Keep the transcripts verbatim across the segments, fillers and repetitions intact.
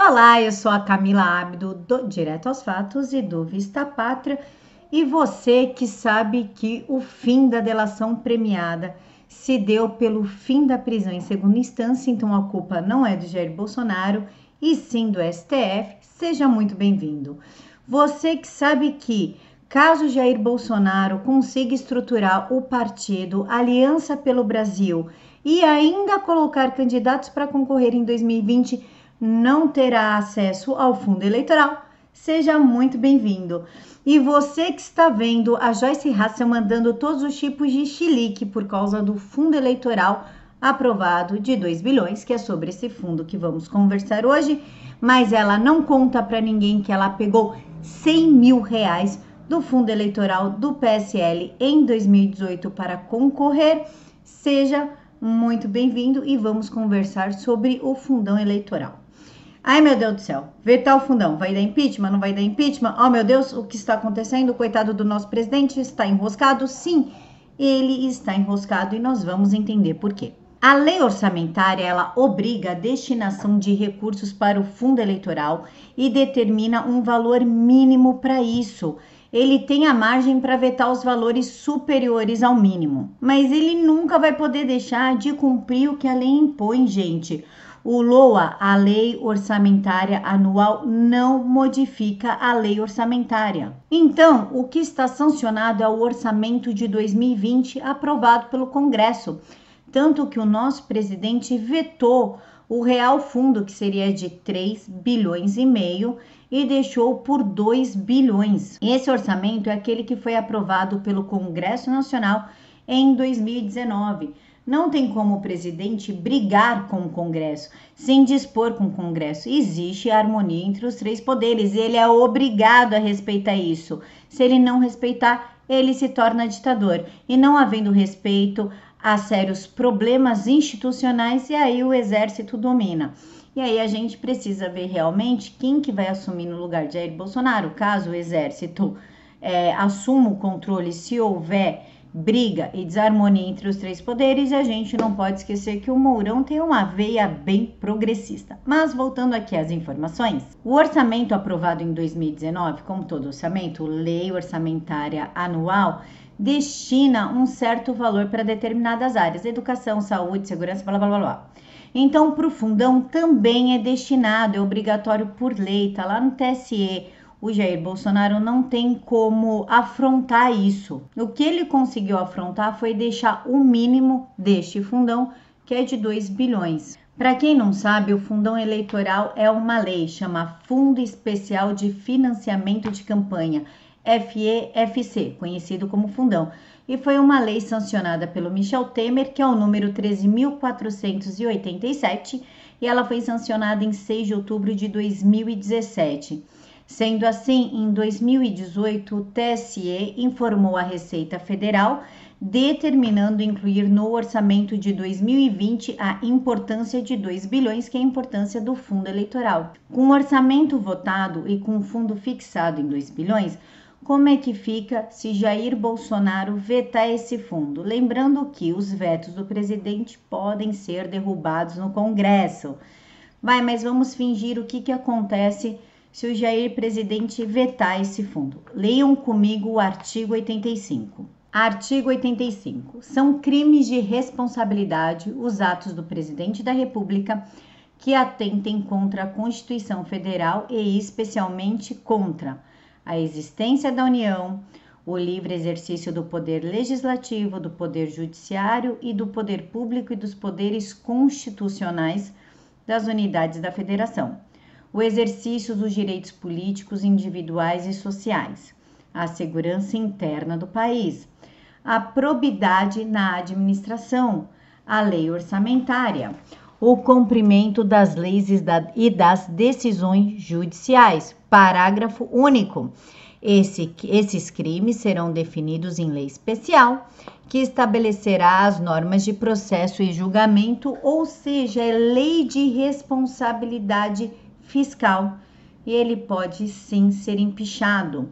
Olá, eu sou a Camila Abdo, do Direto aos Fatos e do Vista Pátria, e você que sabe que o fim da delação premiada se deu pelo fim da prisão em segunda instância, então a culpa não é do Jair Bolsonaro e sim do S T F, seja muito bem-vindo. Você que sabe que, caso Jair Bolsonaro consiga estruturar o partido Aliança pelo Brasil e ainda colocar candidatos para concorrer em dois mil e vinte, não terá acesso ao fundo eleitoral, seja muito bem-vindo. E você que está vendo a Joyce Hasselmann mandando todos os tipos de chilique por causa do fundo eleitoral aprovado de dois bilhões, que é sobre esse fundo que vamos conversar hoje, mas ela não conta para ninguém que ela pegou cem mil reais do fundo eleitoral do P S L em dois mil e dezoito para concorrer. Seja muito bem-vindo e vamos conversar sobre o fundão eleitoral. Ai, meu Deus do céu, vetar o fundão, vai dar impeachment, não vai dar impeachment? Oh, meu Deus, o que está acontecendo? O coitado do nosso presidente está enroscado? Sim, ele está enroscado e nós vamos entender por quê. A lei orçamentária, ela obriga a destinação de recursos para o fundo eleitoral e determina um valor mínimo para isso. Ele tem a margem para vetar os valores superiores ao mínimo, mas ele nunca vai poder deixar de cumprir o que a lei impõe, gente. O LOA, a Lei Orçamentária Anual, não modifica a lei orçamentária. Então, o que está sancionado é o orçamento de dois mil e vinte aprovado pelo Congresso, tanto que o nosso presidente vetou o real fundo, que seria de três bilhões e meio, e deixou por dois bilhões. Esse orçamento é aquele que foi aprovado pelo Congresso Nacional em dois mil e dezenove. Não tem como o presidente brigar com o Congresso, sem dispor com o Congresso. Existe harmonia entre os três poderes e ele é obrigado a respeitar isso. Se ele não respeitar, ele se torna ditador. E não havendo respeito, há sérios problemas institucionais e aí o exército domina. E aí a gente precisa ver realmente quem que vai assumir no lugar de Jair Bolsonaro, caso o exército é, assuma o controle, se houver briga e desarmonia entre os três poderes. E a gente não pode esquecer que o Mourão tem uma veia bem progressista. Mas voltando aqui às informações, o orçamento aprovado em dois mil e dezenove, como todo orçamento, lei orçamentária anual, destina um certo valor para determinadas áreas, educação, saúde, segurança, blá blá blá blá. Então, para o fundão também é destinado, é obrigatório por lei, tá lá no T S E. O Jair Bolsonaro não tem como afrontar isso. O que ele conseguiu afrontar foi deixar o mínimo deste fundão, que é de dois bilhões. Para quem não sabe, o fundão eleitoral é uma lei, chama Fundo Especial de Financiamento de Campanha, F E F C, conhecido como fundão. E foi uma lei sancionada pelo Michel Temer, que é o número treze mil quatrocentos e oitenta e sete, e ela foi sancionada em seis de outubro de dois mil e dezessete. Sendo assim, em dois mil e dezoito, o T S E informou a Receita Federal, determinando incluir no orçamento de dois mil e vinte a importância de dois bilhões, que é a importância do fundo eleitoral. Com o orçamento votado e com o fundo fixado em dois bilhões, como é que fica se Jair Bolsonaro vetar esse fundo? Lembrando que os vetos do presidente podem ser derrubados no Congresso. Vai, mas vamos fingir o que, que acontece se o Jair presidente vetar esse fundo. Leiam comigo o artigo oitenta e cinco. Artigo oitenta e cinco. São crimes de responsabilidade os atos do presidente da República que atentem contra a Constituição Federal e especialmente contra a existência da União, o livre exercício do poder legislativo, do poder judiciário e do poder público e dos poderes constitucionais das unidades da Federação, o exercício dos direitos políticos individuais e sociais, a segurança interna do país, a probidade na administração, a lei orçamentária, o cumprimento das leis e das decisões judiciais. Parágrafo único. Esse, esses crimes serão definidos em lei especial, que estabelecerá as normas de processo e julgamento, ou seja, é lei de responsabilidade fiscal, e ele pode sim ser empichado.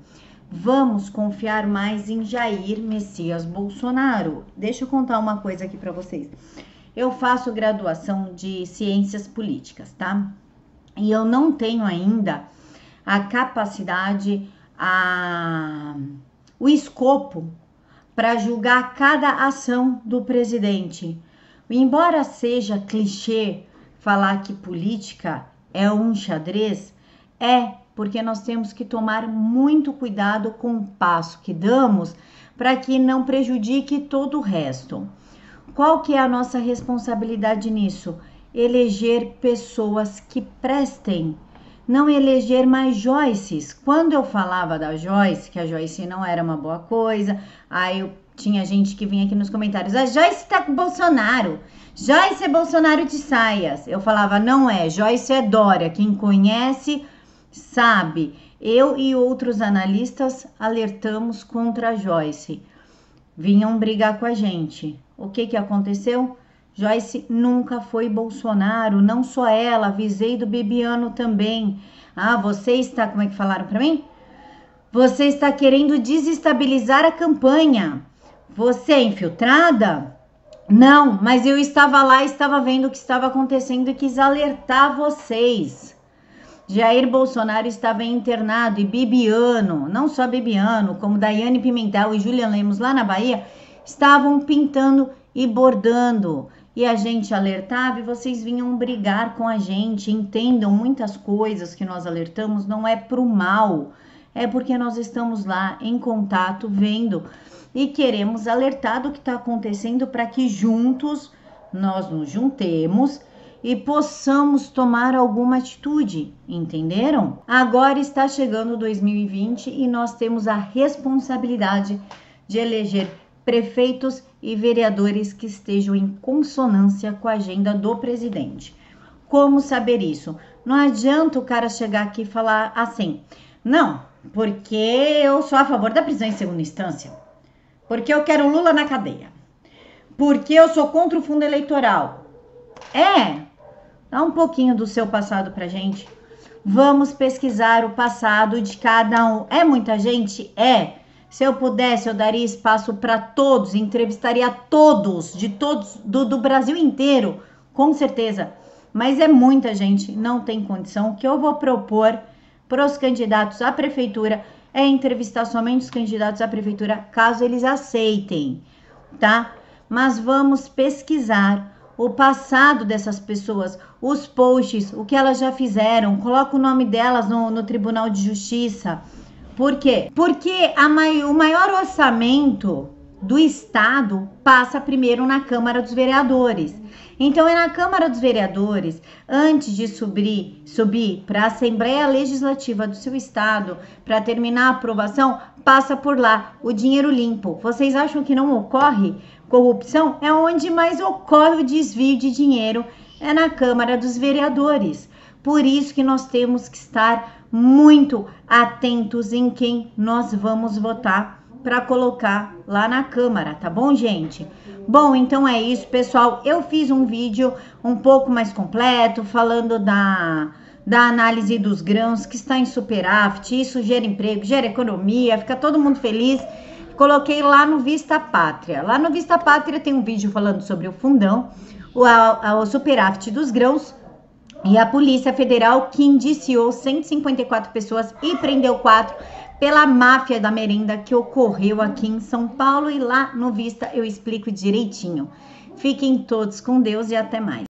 Vamos confiar mais em Jair Messias Bolsonaro. Deixa eu contar uma coisa aqui para vocês. Eu faço graduação de ciências políticas, tá? e eu não tenho ainda a capacidade, a, o escopo para julgar cada ação do presidente. Embora seja clichê falar que política é um xadrez, é porque nós temos que tomar muito cuidado com o passo que damos para que não prejudique todo o resto. Qual que é a nossa responsabilidade nisso? Eleger pessoas que prestem, não eleger mais Joyces. Quando eu falava da Joyce, que a Joyce não era uma boa coisa, aí eu, tinha gente que vinha aqui nos comentários, a Joyce tá com Bolsonaro, Joyce é Bolsonaro de saias. Eu falava, não é, Joyce é Dória, quem conhece sabe. Eu e outros analistas alertamos contra a Joyce, vinham brigar com a gente. O que que aconteceu? Joyce nunca foi Bolsonaro, não só ela, avisei do Bibiano também. Ah, você está, como é que falaram para mim? Você está querendo desestabilizar a campanha. Você é infiltrada? Não, mas eu estava lá, estava vendo o que estava acontecendo e quis alertar vocês. Jair Bolsonaro estava internado e Bibiano, não só Bibiano, como Daiane Pimentel e Julian Lemos lá na Bahia, estavam pintando e bordando. E a gente alertava e vocês vinham brigar com a gente. Entendam, muitas coisas que nós alertamos não é pro mal, é porque nós estamos lá em contato, vendo e queremos alertar do que está acontecendo para que juntos nós nos juntemos e possamos tomar alguma atitude, entenderam? Agora está chegando dois mil e vinte e nós temos a responsabilidade de eleger prefeitos e vereadores que estejam em consonância com a agenda do presidente. Como saber isso? Não adianta o cara chegar aqui e falar assim, não, porque eu sou a favor da prisão em segunda instância, porque eu quero Lula na cadeia, porque eu sou contra o fundo eleitoral. É, dá um pouquinho do seu passado pra gente. Vamos pesquisar o passado de cada um. É muita gente? É. Se eu pudesse, eu daria espaço para todos, entrevistaria todos, de todos, do, do Brasil inteiro, com certeza. Mas é muita gente, não tem condição. O que eu vou propor para os candidatos à prefeitura é entrevistar somente os candidatos à prefeitura, caso eles aceitem, tá? Mas vamos pesquisar o passado dessas pessoas, os posts, o que elas já fizeram, coloca o nome delas no, no Tribunal de Justiça. Por quê? Porque a mai, o maior orçamento do Estado passa primeiro na Câmara dos Vereadores. Então é na Câmara dos Vereadores, antes de subir, subir para a Assembleia Legislativa do seu Estado, para terminar a aprovação, passa por lá o dinheiro limpo. Vocês acham que não ocorre corrupção? É onde mais ocorre o desvio de dinheiro, é na Câmara dos Vereadores. Por isso que nós temos que estar muito atentos em quem nós vamos votar para colocar lá na Câmara, tá bom, gente? Bom, então é isso, pessoal. Eu fiz um vídeo um pouco mais completo, falando da, da análise dos grãos, que está em superávit, isso gera emprego, gera economia, fica todo mundo feliz. Coloquei lá no Vista Pátria. Lá no Vista Pátria tem um vídeo falando sobre o fundão, o, a, o superávit dos grãos, e a Polícia Federal que indiciou cento e cinquenta e quatro pessoas e prendeu quatro pela máfia da merenda que ocorreu aqui em São Paulo. E lá no Vista eu explico direitinho. Fiquem todos com Deus e até mais.